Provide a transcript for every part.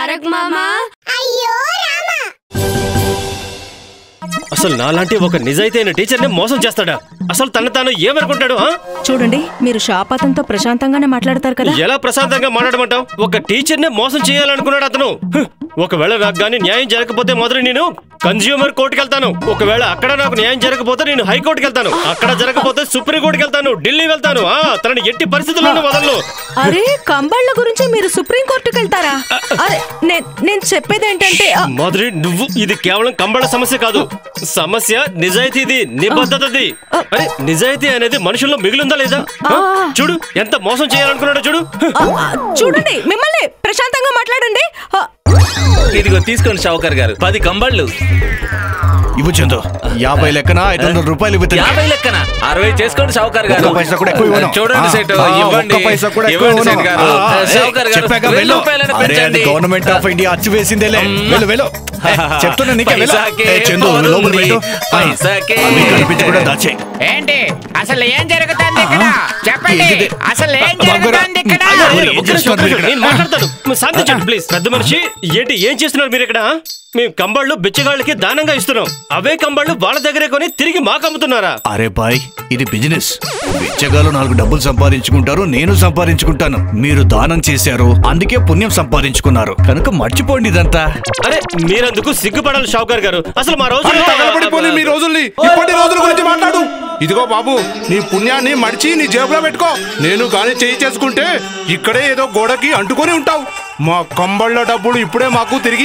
తారక్ మామా అయ్యో రామా అసలు నాలాంటి ఒక నిజాయితీ టీచర్ని మోసం చేస్తాడా? అసలు తన తాను ఏమనుకుంటాడు? చూడండి, మీరు షాపాతంతో ప్రశాంతంగానే మాట్లాడతారు కదా. ఎలా ప్రశాంతంగా మాట్లాడమంటావు? ఒక టీచర్ని మోసం చేయాలనుకున్నాడు అతను. ఒకవేళ నాకు గానీ న్యాయం జరగకపోతే మొదలు నేను కన్స్యూమర్ కోర్టుకి వెళ్తాను. ఒకవేళ అక్కడ నాకు న్యాయం జరగకపోతే నేను హైకోర్టుకి వెళ్తాను. అక్కడ జరగకపోతే సుప్రీం కోర్టుకి వెళ్తాను, ఢిల్లీ వెళ్తాను. తనని ఎట్టి పరిస్థితుల్లోనూ వదలను. అరే, కంబళ్ళ గురించి మీరు సుప్రీం కోర్టుకి వెళ్తారా? అరే, నేను చెప్పేది ఏంటంటే మాధురి, నువ్వు ఇది కేవలం కంబళ్ళ సమస్య కాదు. సమస్య నిజాయితీది, నిబద్ధతది. అరే, నిజాయితీ అనేది మనుషుల్లో మిగిలిందా లేదా? చూడు, ఎంత మోసం చేయాలనుకున్నాడో చూడు. చూడండి, మిమ్మల్ని ప్రశాంతంగా మాట్లాడండి. ఇదిగో తీసుకోండి షావుకర్ గారు, 10 కంబళ్ళు. ఇవ్వు చందు. 50 లెక్కన 500 రూపాయలు ఇవ్వు. 50 లెక్కన 60 చేసుకోండి షావుకర్ గారు. చూడండి సెట్, ఇవ్వండి సెట్ గారు. షావుకర్ గారు, గవర్నమెంట్ ఆఫ్ ఇండియా అచ్చు వేసిందేలే. వెళ్ళు చెప్తున్నా నీకే. చందు, కూడా దాచే. ఏంటి అసలు ఏం జరుగుతుంది ఇక్కడ? చెప్పండి, అసలు ఏం జరుగుతుంది ఇక్కడ? మాట్లాడతాను ప్లీజ్. పెద్ద మనిషి, ఏంటి ఏం చేస్తున్నారు మీరు ఇక్కడ? మేము కంబళ్ళు బిచ్చగాళ్ళకి దానంగా ఇస్తున్నాం. అవే కంబళ్ళు వాళ్ళ దగ్గరే కొని తిరిగి మాకు అమ్ముతున్నారా? అరే బాయ్, ఇది బిజినెస్. బిచ్చగాళ్ళు 4 డబ్బులు సంపాదించుకుంటారు, నేను సంపాదించుకుంటాను. మీరు దానం చేశారు, అందుకే పుణ్యం సంపాదించుకున్నారు. కనుక మర్చిపోండి ఇదంతా. అరే, మీరందుకు సిగ్గుపడాలి షావుకర్ గారు. అసలు మా రోజులు తగలబడిపోయి మీ రోజుల్ని ఇప్పటి రోజుల గురించి మాట్లాడు. ఇదిగో బాబు, నీ పుణ్యాన్ని మడిచి నీ జేబులో పెట్టుకో. నేను గాని చేయి చేసుకుంటే ఇక్కడే ఏదో గోడకి అంటుకొని ఉంటావు. మా కంబళ్ళ డబ్బులు ఇప్పుడే మాకు తిరిగి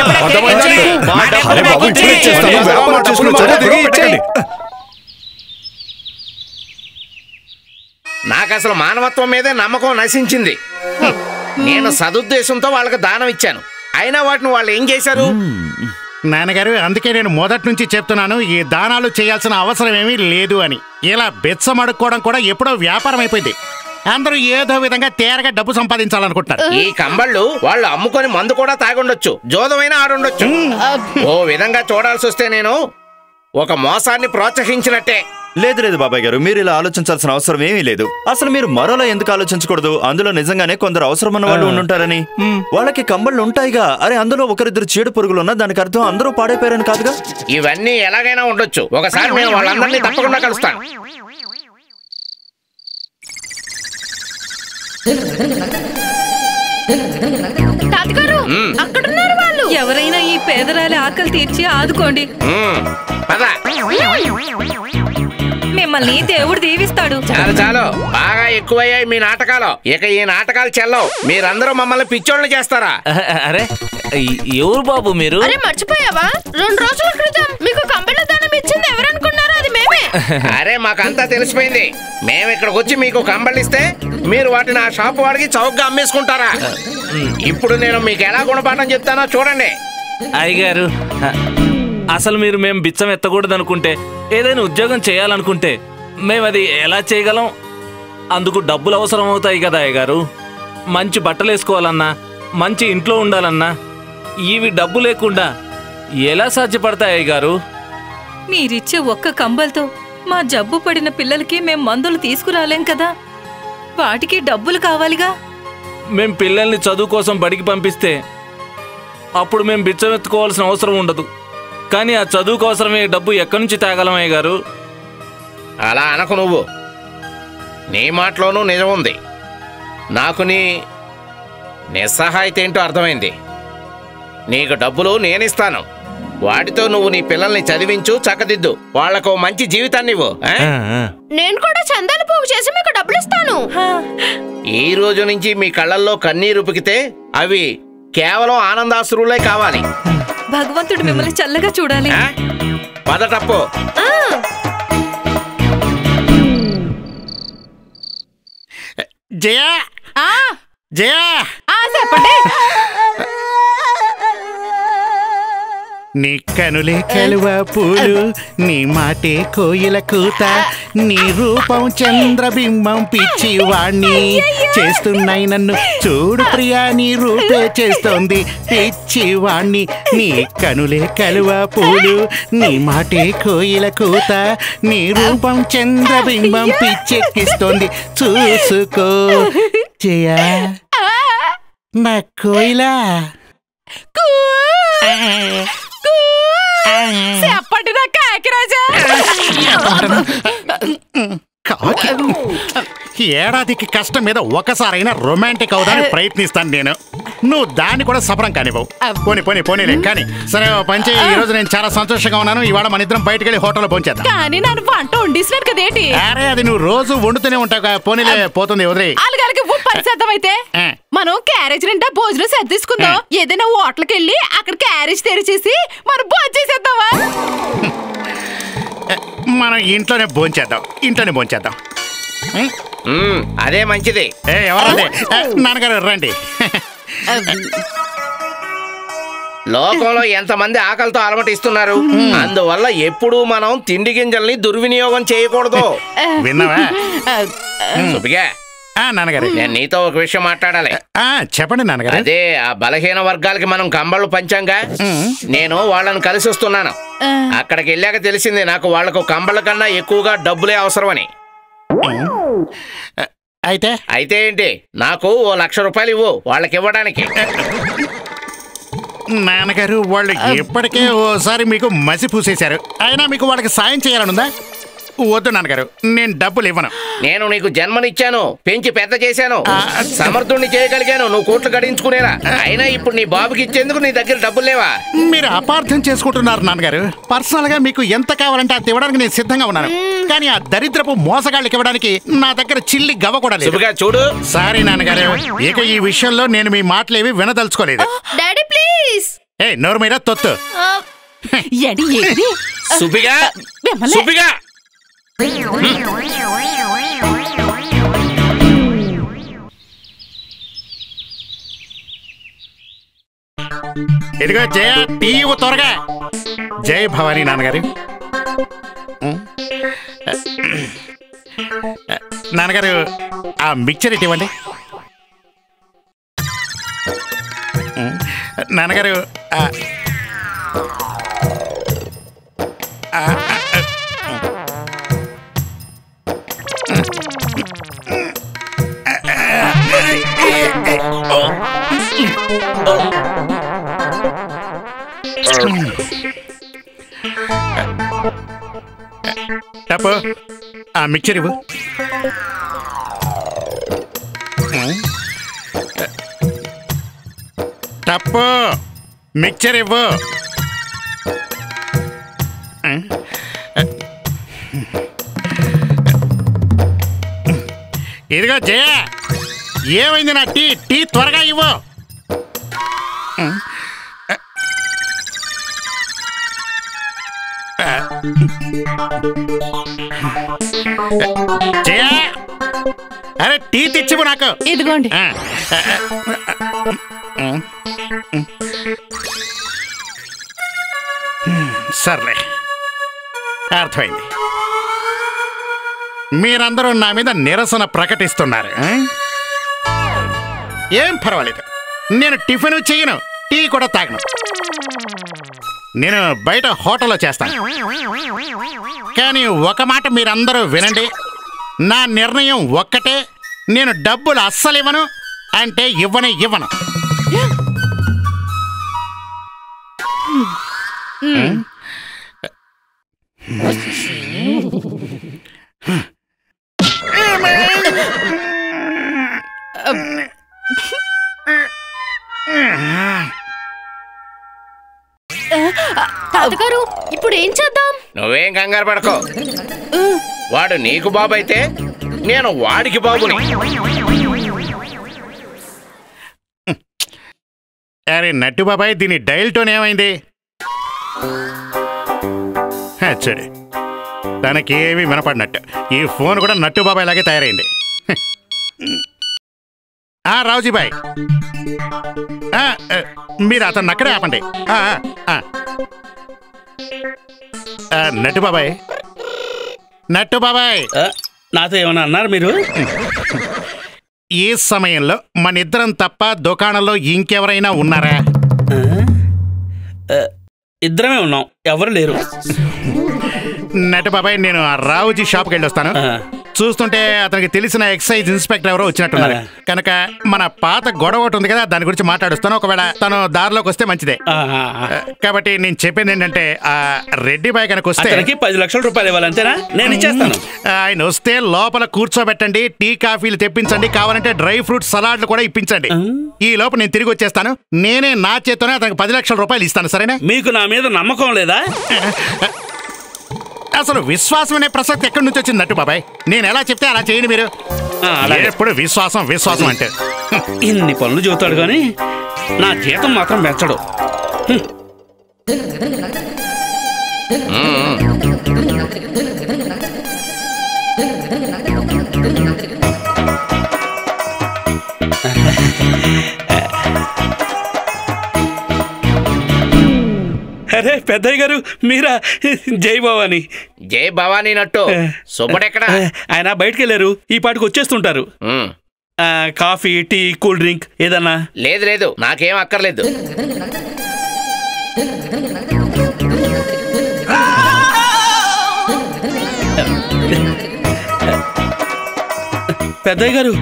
నాకు అసలు మానవత్వం మీదే నమ్మకం నశించింది. నేను సదుద్దేశంతో వాళ్ళకి దానం ఇచ్చాను, అయినా వాటిని వాళ్ళు ఏం చేశారు? నాన్నగారు, అందుకే నేను మొదటి నుంచి చెప్తున్నాను, ఈ దానాలు చేయాల్సిన అవసరం ఏమీ లేదు అని. ఇలా బెచ్చం అడుక్కోవడం కూడా ఎప్పుడో వ్యాపారం అయిపోయింది. అందరూ ఏదో విధంగా తేరగా డబ్బు సంపాదించాలనుకుంటారు. ఈ కంబళ్ళు వాళ్ళు అమ్ముకొని మందు కూడా తాగుండొచ్చు, జోదమైనా ఆడుండొచ్చు. ఓ విధంగా చూడాల్సి వస్తే నేను ఒక మోసాన్ని ప్రోత్సహించినట్టే. లేదు బాబాయ్ గారు, మీరు ఇలా ఆలోచించాల్సిన అవసరం ఏమీ లేదు. అసలు మీరు మరోలా ఎందుకు ఆలోచించకూడదు? అందులో నిజంగానే కొందరు అవసరం ఉన్న వాళ్ళు ఉండుంటారని. వాళ్ళకి కంబళ్ళు ఉంటాయిగా. అరే, అందులో ఒకరిద్దరు చీడు పురుగులు ఉన్నా దానికి అర్థం అందరూ పాడైపోయారని కాదుగా. ఇవన్నీ ఎలాగైనా ఉండొచ్చు. ఒకసారి నేను వాళ్ళందరినీ తప్పకుండా కలుస్తాను. తాతగారు, అక్కడున్నారు వాళ్ళు. ఎవరైనా ఈ పేదరాలి ఆకలి తీర్చి ఆదుకోండి. మిమ్మల్ని దేవుడు దీవిస్తాడు. చాలు చాలు, బాగా ఎక్కువయ్యాయి మీ నాటకాలు. ఇక ఈ నాటకాలు చెల్లవు. మీరందరూ మమ్మల్ని పిచ్చోళ్ళని చేస్తారా? అరే, ఎవరు బాబు మీరు? అరే, మర్చిపోయావా? 2 రోజుల క్రితం మీకు కంబళ్ళ దానం ఇచ్చింది ఎవరనుకున్నారో అది మేమే. అరే, మాకంతా తెలిసిపోయింది. మేము ఇక్కడికి వచ్చి మీకు కంబళ్ళిస్తే మీరు వాటిని ఆ షాపు వాడికి చౌకగా అమ్మేసుకుంటారా? ఇప్పుడు నేను మీకు ఎలా గుణపాఠం చెప్తానో చూడండి. అయ్యగారు, అసలు మేము బిచ్చం ఎత్తకూడదు అనుకుంటే, ఏదైనా ఉద్యోగం చేయాలనుకుంటే మేము అది ఎలా చేయగలం? అందుకు డబ్బులు అవసరం అవుతాయి కదా అయ్యగారు. మంచి బట్టలు వేసుకోవాలన్నా, మంచి ఇంట్లో ఉండాలన్నా ఇవి డబ్బు లేకుండా ఎలా సాధ్యపడతాయి అయ్యగారు? మీరిచ్చే ఒక్క కంబల్తో మా జబ్బు పడిన పిల్లలకి మేం మందులు తీసుకురాలేం కదా. వాటికి డబ్బులు కావాలిగా. మేం పిల్లల్ని చదువు కోసం బడికి పంపిస్తే అప్పుడు మేము బిచ్చం ఎత్తుకోవాల్సిన అవసరం ఉండదు. కానీ ఆ చదువు కోసమే డబ్బు ఎక్కడి నుంచి తేగలం అయ్యగారు? అలా అనకు నువ్వు. నీ మాటలోనూ నిజం ఉంది. నాకు నీ నిస్సహాయత ఏంటో అర్థమైంది. నీకు డబ్బులు నేనిస్తాను. వాటితో నువ్వు నీ పిల్లల్ని చదివించు, చక్కదిద్దు. వాళ్లకు మంచి జీవితాన్ని ఇవ్వు. నేను కూడా చందాలు పోగు చేసి మీకు డబ్బులు ఇస్తాను. ఈ రోజు నుంచి మీ కళ్ళల్లో కన్నీరు ఉపికితే అవి కేవలం ఆనందాశ్రులే కావాలి. భగవంతుడు మిమ్మల్ని చల్లగా చూడాలి. పదటప్పు. జయా, జయా, చెప్పండి. నీ కనులే కలువ పూలు, నీ మాటే కోయిల కూత, నీ రూపం చంద్రబింబం పిచ్చివాణ్ణి చేస్తున్నాయి నన్ను. చూడు ప్రియా, నీ రూపే చేస్తోంది పిచ్చివాణ్ణి. నీ కనులే కలువ పూలు, నీ మాటే కోయిల కూత, నీ రూపం చంద్రబింబం పిచ్చెక్కిస్తోంది. చూసుకో జయా, నా కోయిలా. చెప్పండి నా కాకిరాజా. ఏడాదికి కష్టం మీద ఒకసారైనా రొమాంటిక్ అవుదాన్ని ప్రయత్నిస్తాను నేను. నువ్వు దాన్ని కూడా సఫరం కానివ్వవు. పోనీలే కానీ సరే పంచే. ఈ రోజు నేను చాలా సంతోషంగా ఉన్నాను. ఇవాళ మన ఇద్దరం బయటకు వెళ్ళి హోటల్లో పోంచేద్దాం. కానీ నన్ను వంట వండిస్తున్నాను కదేంటి? అరే అది నువ్వు రోజు వండుతూనే ఉంటావు. పోనీలే పోతుంది వదిలే. అలాగే పరిసేద్దాం. అయితే మనం క్యారేజ్ నిండా భోజనం సర్దిసుకుందాం. ఏదైనా హోటల్కి వెళ్ళి అక్కడ క్యారేజ్ తెరిచేసి మనం భోజనం చేసేద్దామా? మనం ఇంట్లోనే భోంచేద్దాం. అదే మంచిది. ఎవరదే నాన్నగారు రండి. లోకంలో ఎంతమంది ఆకలితో అలమటిస్తున్నారు. అందువల్ల ఎప్పుడూ మనం తిండి గింజల్ని దుర్వినియోగం చేయకూడదు. విన్నావా సుబ్బిగా? నాన్నగారు నేను నీతో ఒక విషయం మాట్లాడాలి. చెప్పండి నాన్నగారు. అదే ఆ బలహీన వర్గాలకి మనం కంబళ్ళు పంచాంగా, నేను వాళ్ళని కలిసి వస్తున్నాను. అక్కడికి వెళ్ళాక తెలిసింది నాకు వాళ్లకు కంబళ్ళ కన్నా ఎక్కువగా డబ్బులే అవసరమని. అయితే ఏంటి, నాకు ఓ 1,00,000 రూపాయలు ఇవ్వు వాళ్ళకి ఇవ్వడానికి. నాన్నగారు వాళ్ళు ఇప్పటికే ఓసారి మీకు మసి పూసేశారు. అయినా మీకు వాళ్ళకి సాయం చేయాలనుందా? వద్దు నాన్నగారు, నేను డబ్బులు ఇవ్వను. నేను నీకు జన్మనిచ్చాను, పెంచి పెద్ద చేశాను, సమర్థుణ్ణి చేయగలిగాను నువ్వు కోట్లు గడించుకునేలా. అయినా ఇప్పుడు నీ బాబుకి ఇచ్చేందుకు నీ దగ్గర డబ్బులు లేవా? మీరు అపార్థం చేసుకుంటున్నారు నాన్నగారు. పర్సనల్ గా మీకు ఎంత కావాలంటే అది ఇవ్వడానికి నేను సిద్ధంగా ఉన్నాను. కానీ ఆ దరిద్రపు మోసగాళ్ళకి ఇవ్వడానికి నా దగ్గర చిల్లి గవ్వ కూడా లేదు. చూడు. సారీ నాన్నగారు, ఇక ఈ విషయంలో నేను మీ మాటలేవి వినదలుచుకోలేదు. Daddy please. నోరు మీద తొత్తు. సుబ్బిగా, సుబ్బిగా. ఇదిగో జయ, టీ త్వరగా. జై భవానీ నాన్నగారు. నాన్నగారు ఆ మిక్చర్ ఇటు ఇవ్వండి. నాన్నగారు టప్పు ఆ మిక్చర్ ఇవ్వు. టప్పు మిక్చర్ ఇవ్వు. ఇదిగో జయ, ఏమైంది నా టీ? టీ త్వరగా ఇవ్వు. జయ, అరే టీ తెచ్చివు నాకు. ఇదిగోండి. సర్లే, అర్థమైంది. మీరందరూ నా మీద నిరసన ప్రకటిస్తున్నారు. ఏం పర్వాలేదు, నేను టిఫిన్ చెయ్యను, టీ కూడా తాగను. నేను బయట హోటల్లో చేస్తాను. కానీ ఒక మాట మీరందరూ వినండి, నా నిర్ణయం ఒక్కటే. నేను డబ్బులు అస్సలు ఇవ్వను అంటే ఇవ్వను. తాతగారు ఇప్పుడు ఏం చేద్దాం? నువ్వేం కంగారు పడకో. వాడు నీకు బాబు అయితే నేను వాడికి బాబుని. అరే నట్టు బాబాయ్, దీని డైల్ టోన్ ఏమైంది? చూడు, తనకేమీ వినపడినట్టు. ఈ ఫోన్ కూడా నట్టు బాబాయ్ లాగే తయారైంది. రావుజీబాయ్, మీరు అతన్ని అక్కడే ఆపండి. నట్టు బాబాయ్, నట్టు బాబాయ్, నాతో ఏమన్నా అన్నారు మీరు? ఈ సమయంలో మన ఇద్దరం తప్ప దుకాణంలో ఇంకెవరైనా ఉన్నారా? ఇద్దరమే ఉన్నాం, ఎవరు లేరు. నటు బాబాయ్ నేను ఆ రావుజీ షాప్కి వెళ్ళి వస్తాను. చూస్తుంటే అతనికి తెలిసిన ఎక్సైజ్ ఇన్స్పెక్టర్ ఎవరో వచ్చినట్టున్నారు కనుక మన పాత గొడవ ఒకటి ఉంది కదా, దాని గురించి మాట్లాడుస్తాను. ఒకవేళ తను దారిలోకి వస్తే మంచిదే. కాబట్టి నేను చెప్పింది ఏంటంటే ఆ రెడ్డి బాయ్ కనుక వస్తే 10 లక్షల రూపాయలు ఇవ్వాలంతేనా? నేను ఇచ్చేస్తాను. ఆయన వస్తే లోపల కూర్చోబెట్టండి, టీ కాఫీలు తెప్పించండి, కావాలంటే డ్రై ఫ్రూట్ సలాడ్లు కూడా ఇప్పించండి. ఈ లోపు నేను తిరిగి వచ్చేస్తాను. నేనే నా చేత్తోనే అతనికి 10 లక్షల రూపాయలు ఇస్తాను. సరేనా? మీకు నా మీద నమ్మకం లేదా? అసలు విశ్వాసం అనే ప్రసక్తి ఎక్కడి నుంచి వచ్చింది నట్టు బాబాయ్? నేను ఎలా చెప్తే అలా చేయండి మీరు. ఎప్పుడు విశ్వాసం విశ్వాసం అంటే ఇన్ని పనులు చెబుతాడు కానీ నా జీతం మాత్రం పెంచడు. అరే పెద్దయ్య గారు మీరా? జై భవానీ. జై భవానీ నట్టు. సుబ్బడెక్కడ? ఆయన బయటకు వెళ్ళారు, ఈ పాటికి వచ్చేస్తుంటారు. కాఫీ టీ కూల్ డ్రింక్ ఏదన్నా? లేదు లేదు, నాకేం అక్కర్లేదు. పెద్దయ్య గారు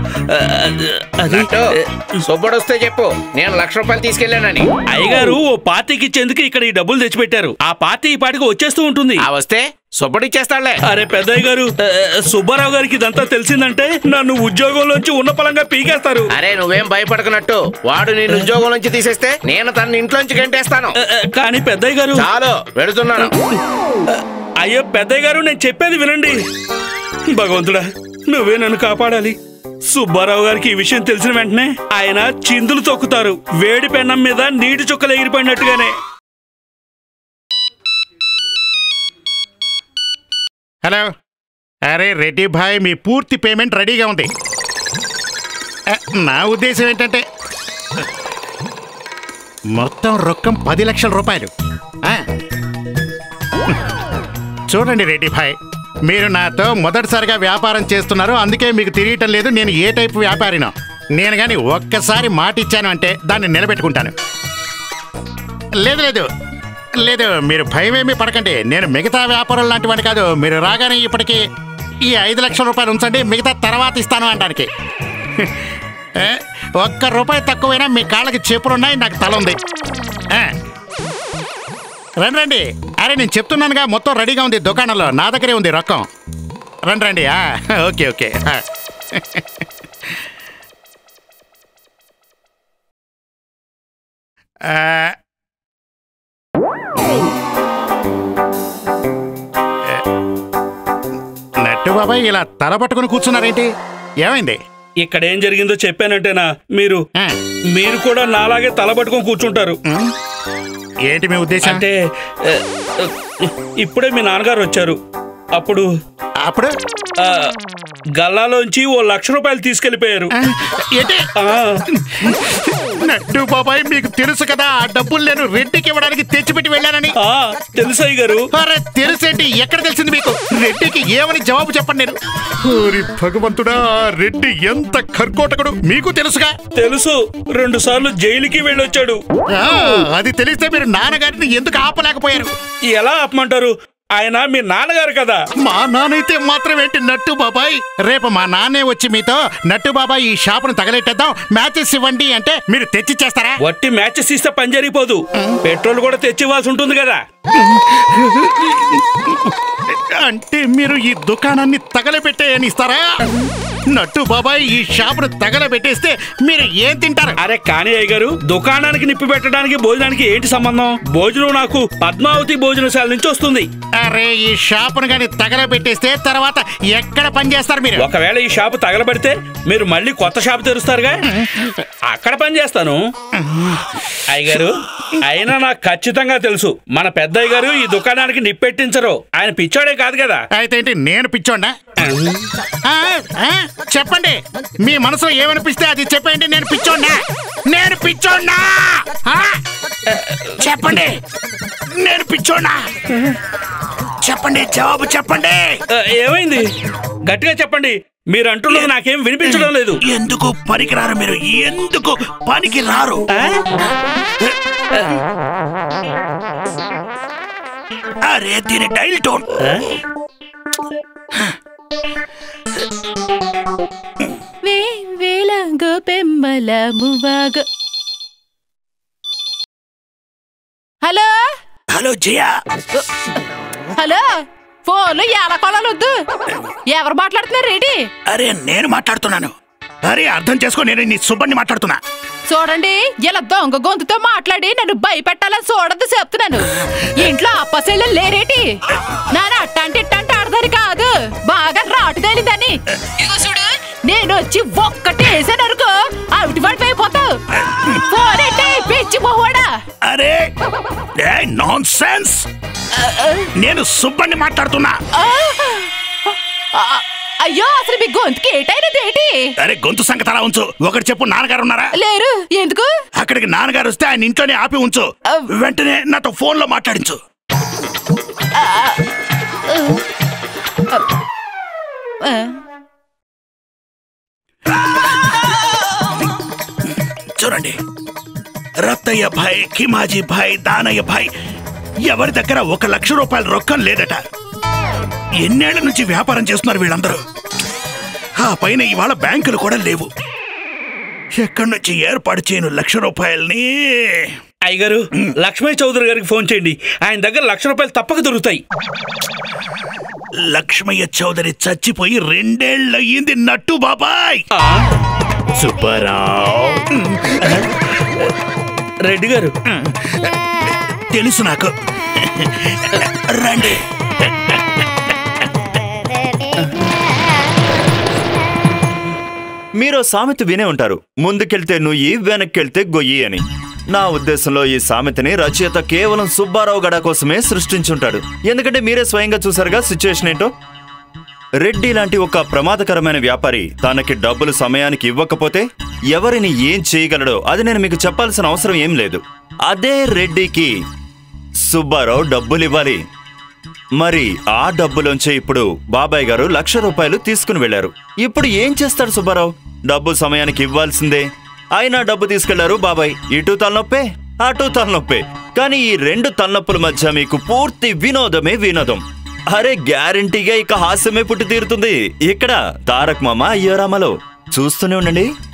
సుబ్బడొస్తే చెప్పు, నేను 1,00,000 రూపాయలు తీసుకెళ్ళానని. అయ్యగారు ఓ పార్టీకి ఇచ్చేందుకు ఇక్కడ ఈ డబ్బులు తెచ్చిపెట్టారు. ఆ పార్టీ ఈ పాటికి వచ్చేస్తూ ఉంటుంది. వస్తే సుబ్బడిచ్చేస్తాడులే. అరే పెద్దయ్య గారు, సుబ్బారావు గారికి ఇదంతా తెలిసిందంటే నన్ను ఉద్యోగంలోంచి ఉన్న పలంగా పీకేస్తారు. అరే నువ్వేం భయపడకున్నట్టు, వాడు నేను ఉద్యోగం నుంచి తీసేస్తే నేను తన ఇంట్లోంచి గంటేస్తాను. కానీ పెద్దయ్య గారు చాలు, వెళుతున్నాను. అయ్యో పెద్దయ్య గారు, నేను చెప్పేది వినండి. భగవంతుడా, నువ్వే నన్ను కాపాడాలి. సుబ్బారావు గారికి ఈ విషయం తెలిసిన వెంటనే ఆయన చిందులు తొక్కుతారు, వేడి పెన్నం మీద నీటి చుక్కలు ఎగిరిపోయినట్టుగానే. హలో, అరే రెడ్డి భాయ్, మీ పూర్తి పేమెంట్ రెడీగా ఉంది. నా ఉద్దేశం ఏంటంటే మొత్తం రొక్కం 10 లక్షల రూపాయలు. చూడండి రెడ్డి భాయ్, మీరు నాతో మొదటిసారిగా వ్యాపారం చేస్తున్నారు, అందుకే మీకు తెలియటం లేదు నేను ఏ టైపు వ్యాపారినో. నేను కానీ ఒక్కసారి మాట ఇచ్చాను అంటే దాన్ని నిలబెట్టుకుంటాను. లేదు లేదు లేదు, మీరు భయమేమీ పడకండి. నేను మిగతా వ్యాపారం లాంటి వాడిని కాదు. మీరు రాగానే ఇప్పటికి ఈ 5 లక్షల రూపాయలు ఉంచండి, మిగతా తర్వాత ఇస్తాను అనడానికి. ₹1 తక్కువైనా మీ కాళ్ళకి చెప్పులున్నాయి, నాకు తల ఉంది. రండి రండి. అరే నేను చెప్తున్నానుగా, మొత్తం రెడీగా ఉంది దుకాణంలో, నా దగ్గరే ఉంది రొక్కం. రండి రండి. Okay okay. నట్టు బాబాయ్, ఇలా తల పట్టుకుని కూర్చున్నారేంటి? ఏమైంది? ఇక్కడ ఏం జరిగిందో చెప్పానంటేనా మీరు కూడా నాలాగే తల పట్టుకొని కూర్చుంటారు. ఏంటి మీ ఉద్దేశం? అంటే ఇప్పుడే మీ నాన్నగారు వచ్చారు. అప్పుడు గల్లాలోంచి ఓ 1,00,000 రూపాయలు తీసుకెళ్లిపోయారు. నట్టు బాబాయ్, మీకు తెలుసు కదా ఆ డబ్బులు నేను రెడ్డికి ఇవ్వడానికి తెచ్చిపెట్టి వెళ్ళానని. తెలుసు అయ్యగారు. అరే తెలుసేంటి? ఎక్కడ తెలిసింది మీకు? రెడ్డికి ఏమని జవాబు చెప్పండి నేను. భగవంతుడా, రెడ్డి ఎంత కర్కోటకుడు మీకు తెలుసుగా? తెలుసు, 2 సార్లు జైలుకి వెళ్ళొచ్చాడు. అది తెలిస్తే మీరు నాన్నగారిని ఎందుకు ఆపలేకపోయారు? ఎలా ఆపమంటారు? ఆయన మీ నాన్నగారు కదా. మా నాన్నైతే మాత్రం ఏంటి నట్టు బాబాయ్? రేపు మా నాన్నే వచ్చి మీతో నట్టు బాబాయ్ ఈ షాపును తగలెట్టేద్దాం, మ్యాచెస్ ఇవ్వండి అంటే మీరు తెచ్చిచ్చేస్తారా? వట్టి మ్యాచెస్ ఇస్తే పని జరిగిపోదు, పెట్రోల్ కూడా తెచ్చివ్వాల్సి ఉంటుంది కదా. అంటే మీరు ఈ దుకాణాన్ని తగలబెట్టేయని ఇస్తారా? నట్టు బాబాయ్, ఈ షాపును తగలబెట్టేస్తే మీరు ఏం తింటారు? అరే కానీ అయ్యగారు, దుకాణానికి నిప్పి పెట్టడానికి భోజనానికి ఏంటి సంబంధం? భోజనం నాకు పద్మావతి భోజనశాల నుంచి వస్తుంది. అరే ఈ షాపును కానీ తగలబెట్టేస్తే తర్వాత ఎక్కడ పని చేస్తారు మీరు? ఒకవేళ ఈ షాపు తగలబెడితే మీరు మళ్ళీ కొత్త షాపు తెరుస్తారుగా, అక్కడ పని చేస్తాను. అయ్యగారు, అయినా నాకు ఖచ్చితంగా తెలుసు మన పెద్దయ్య గారు ఈ దుకాణానికి నిప్పెట్టించరు. ఆయన పిచ్చోడే కాదు కదా. అయితే ఏంటి, నేను పిచ్చోడా? చెప్పండి, మీ మనసులో ఏమనిపిస్తే అది చెప్పండి. నేను పిచ్చోడా? నేను పిచ్చోడా? చెప్పండి, నేను పిచ్చోడా? చెప్పండి, జవాబు చెప్పండి. ఏమైంది? గట్టిగా చెప్పండి. మీరు అంటున్నది నాకేం వినిపించడం లేదు. ఎందుకు పనికిరారు మీరు? ఎందుకు పనికిరారు? అరే దీని dial tone. Hello hello Jaya. Hello ఫోన్లో ఎలా కొలవద్దు. ఎవరు మాట్లాడుతున్నారు రేటి? అరే నేను మాట్లాడుతున్నాను. అరే అర్థం చేసుకో, నేను నీ సుబ్బని మాట్లాడుతున్నా. చూడండి, ఇలా దొంగ గొంతుతో మాట్లాడి నన్ను భయపెట్టాలని చూడద్దు చెప్తున్నాను. ఇంట్లో అప్పసెళ్ళు లేరేటి? నాన్న అట్టంటే ఇట్టంటే ఆడదాని కాదు, బాగా రాటు తేలిందని. ఇగో చూడు, నేను వచ్చి ఒక్కటేసాను అనుకో అవిటి పడిపోతావు. ఫోన్ అంటే పిచ్చి మొహోడా. అరే నాన్సెన్స్, నేను సుబ్బని మాట్లాడుతున్నా. అయ్యో, అసలు మీ గొంతుకి ఏటైనదేటి? అరే గొంతు సంగతి అలా ఉంచు. ఒకటి చెప్పు, నాన్నగారు ఉన్నారా? లేరు. ఎందుకు? అక్కడికి నాన్నగారు వస్తే ఆయన ఇంట్లోనే ఆపి ఉంచు. వెంటనే నాతో ఫోన్ లో మాట్లాడించు. చూడండి, రత్తయ్య భాయ్, కిమాజీ భాయ్, దానయ్య భాయ్ ఎవరి దగ్గర 1 లక్ష రూపాయల రొక్కం లేదట. ఎన్నేళ్ల నుంచి వ్యాపారం చేస్తున్నారు వీళ్ళందరూ. ఆ పైన ఇవాళ బ్యాంకులు కూడా లేవు. ఎక్కడి నుంచి ఏర్పాటు చేయను 1 లక్ష రూపాయలని? అయ్యగారు, లక్ష్మయ్య చౌదరి గారికి ఫోన్ చేయండి. ఆయన దగ్గర 1 లక్ష రూపాయలు తప్పక దొరుకుతాయి. లక్ష్మయ్య చౌదరి చచ్చిపోయి 2 ఏళ్ళయ్యింది నట్టు బాబాయ్. సుబ్బారావు. రెడ్డి గారు తెలుసు నాకు. రండి. మీరు సామెత వినే ఉంటారు, ముందుకెళ్తే నుయ్యి వెనక్కెళ్తే గొయ్యి అని. నా ఉద్దేశంలో ఈ సామెతని రచయిత కేవలం సుబ్బారావు గడ కోసమే సృష్టించుంటాడు. ఎందుకంటే మీరే స్వయంగా చూసారుగా సిచ్యువేషన్ ఏంటో. రెడ్డి లాంటి ఒక ప్రమాదకరమైన వ్యాపారి తనకి డబ్బులు సమయానికి ఇవ్వకపోతే ఎవరిని ఏం చేయగలడో అది నేను మీకు చెప్పాల్సిన అవసరం ఏం లేదు. అదే రెడ్డికి సుబ్బారావు డబ్బులు ఇవ్వాలి. మరి ఆ డబ్బులోంచే ఇప్పుడు బాబాయ్ గారు 1 లక్ష రూపాయలు తీసుకుని వెళ్లారు. ఇప్పుడు ఏం చేస్తాడు సుబ్బారావు? డబ్బు సమయానికి ఇవ్వాల్సిందే. అయినా డబ్బు తీసుకెళ్లారు బాబాయ్. ఇటు తలనొప్పే, అటు తలనొప్పే. కానీ ఈ 2 తలనొప్పుల మధ్య మీకు పూర్తి వినోదమే వినోదం. అరే గ్యారంటీగా ఇక హాస్యమే పుట్టి తీరుతుంది ఇక్కడ తారక్ మామ అయ్యోరామలో. చూస్తూనే ఉండండి.